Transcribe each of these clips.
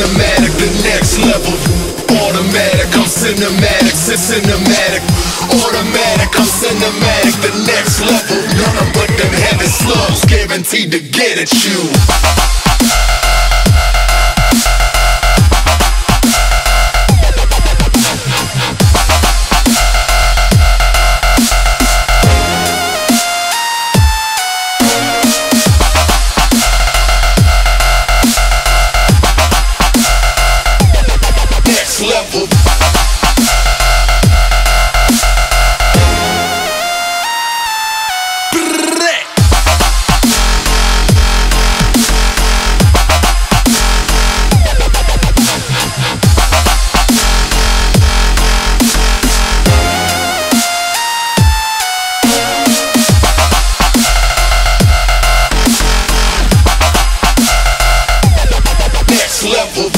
cinematic, the next level. Automatic, I'm cinematic, cinematic. Automatic, I'm cinematic, the next level. None but them heavy slugs, guaranteed to get at you. Level. Next level.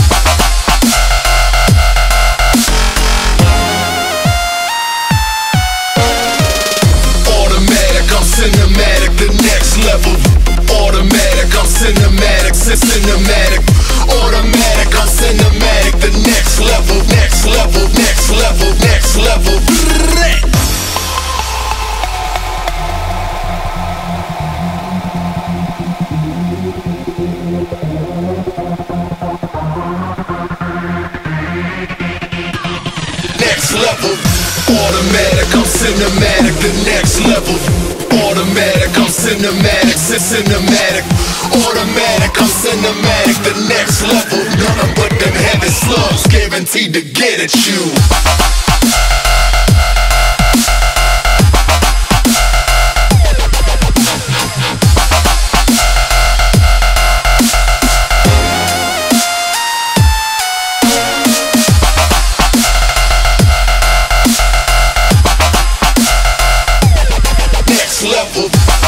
Cinematic, the next level. Automatic, I'm cinematic, cinematic. Automatic, I'm cinematic, the next level, next level, next level, next level. Next level. Automatic, I'm cinematic, the next level. Automatic, I'm cinematic, cinematic. Automatic, I'm cinematic, the next level. None but them heavy slugs, guaranteed to get at you. Level.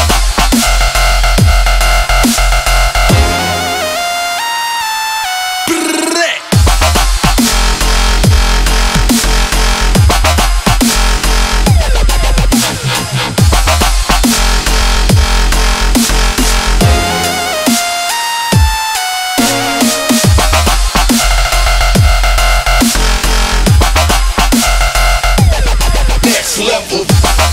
Next level.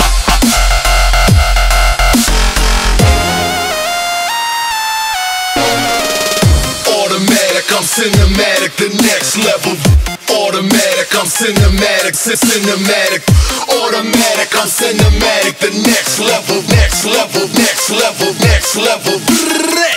I'm cinematic, the next level. Automatic, I'm cinematic, cinematic. Automatic, I'm cinematic, the next level, next level, next level, next level.